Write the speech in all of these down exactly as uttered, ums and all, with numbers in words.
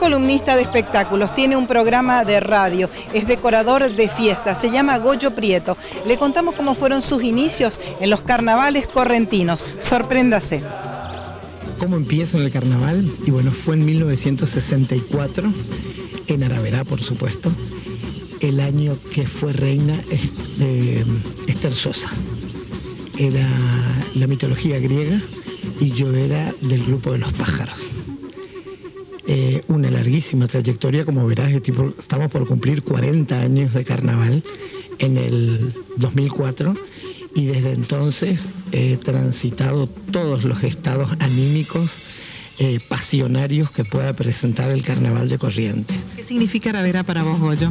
columnista de espectáculos, tiene un programa de radio, es decorador de fiestas, se llama Goyo Prieto. Le contamos cómo fueron sus inicios en los carnavales correntinos. Sorpréndase. ¿Cómo empiezo en el carnaval? Y bueno, fue en mil novecientos sesenta y cuatro, en Araverá, por supuesto, el año que fue reina este, Esther Sosa. Era la mitología griega y yo era del grupo de los pájaros. Eh, una larguísima trayectoria, como verás, estamos por cumplir cuarenta años de carnaval en el dos mil cuatro y desde entonces he transitado todos los estados anímicos, eh, pasionarios que pueda presentar el carnaval de Corrientes. ¿Qué significa Araverá para vos, Goyo?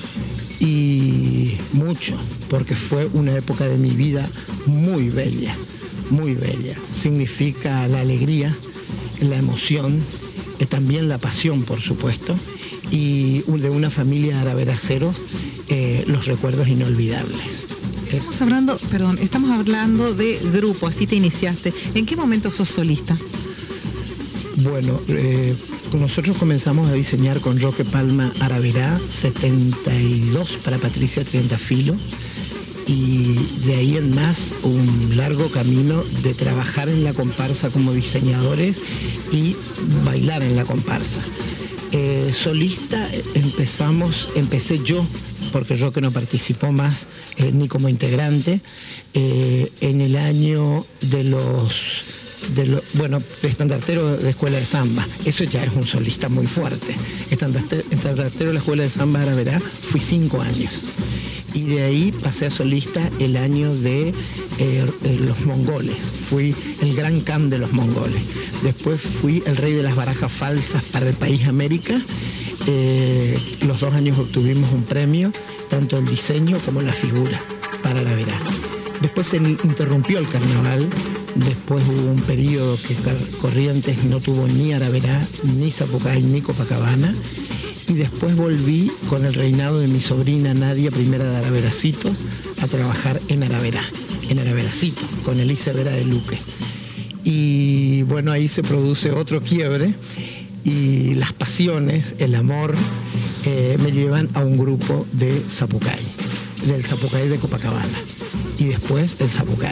Y mucho, porque fue una época de mi vida muy bella, muy bella. Significa la alegría, la emoción, eh, también la pasión, por supuesto, y de una familia de araveraceros, eh, los recuerdos inolvidables. Estamos hablando, perdón, estamos hablando de grupo, así te iniciaste. ¿En qué momento sos solista? Bueno, eh, nosotros comenzamos a diseñar con Roque Palma Araverá, setenta y dos para Patricia Trientafilo, y de ahí en más un largo camino de trabajar en la comparsa como diseñadores y bailar en la comparsa. Eh, solista empezamos, empecé yo, porque Roque no participó más eh, ni como integrante, eh, en el año de los... De lo, bueno, estandartero de Escuela de Samba, eso ya es un solista muy fuerte. Estandartero, estandartero de la Escuela de Samba de Araverá, fui cinco años. Y de ahí pasé a solista el año de eh, los mongoles. Fui el gran can de los mongoles. Después fui el rey de las barajas falsas para el país América. Eh, los dos años obtuvimos un premio, tanto el diseño como la figura para Araverá. Después se interrumpió el carnaval. Después hubo un periodo que Corrientes no tuvo ni Araverá, ni Zapucay, ni Copacabana. Y después volví con el reinado de mi sobrina Nadia, primera de Araveracitos, a trabajar en Araverá, en Araveracito, con Elisa Vera de Luque. Y bueno, ahí se produce otro quiebre y las pasiones, el amor, eh, me llevan a un grupo de Zapucay, del Zapucay de Copacabana. Y después el Zapucay.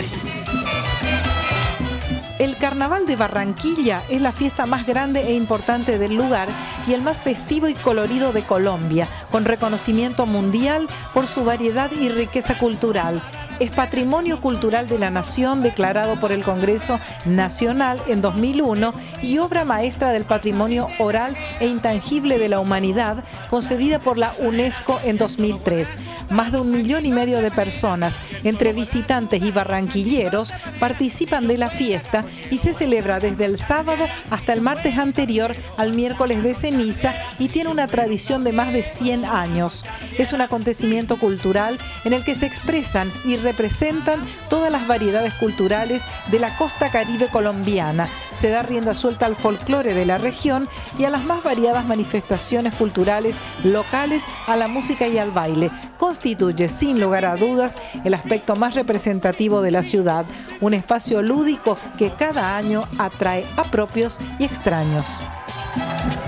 El Carnaval de Barranquilla es la fiesta más grande e importante del lugar y el más festivo y colorido de Colombia, con reconocimiento mundial por su variedad y riqueza cultural. Es Patrimonio Cultural de la Nación declarado por el Congreso Nacional en dos mil uno y obra maestra del patrimonio oral e intangible de la humanidad concedida por la UNESCO en dos mil tres. Más de un millón y medio de personas, entre visitantes y barranquilleros, participan de la fiesta y se celebra desde el sábado hasta el martes anterior al miércoles de ceniza y tiene una tradición de más de cien años. Es un acontecimiento cultural en el que se expresan y representan todas las variedades culturales de la costa caribe colombiana. Se da rienda suelta al folclore de la región y a las más variadas manifestaciones culturales locales, a la música y al baile. Constituye, sin lugar a dudas, el aspecto más representativo de la ciudad, un espacio lúdico que cada año atrae a propios y extraños.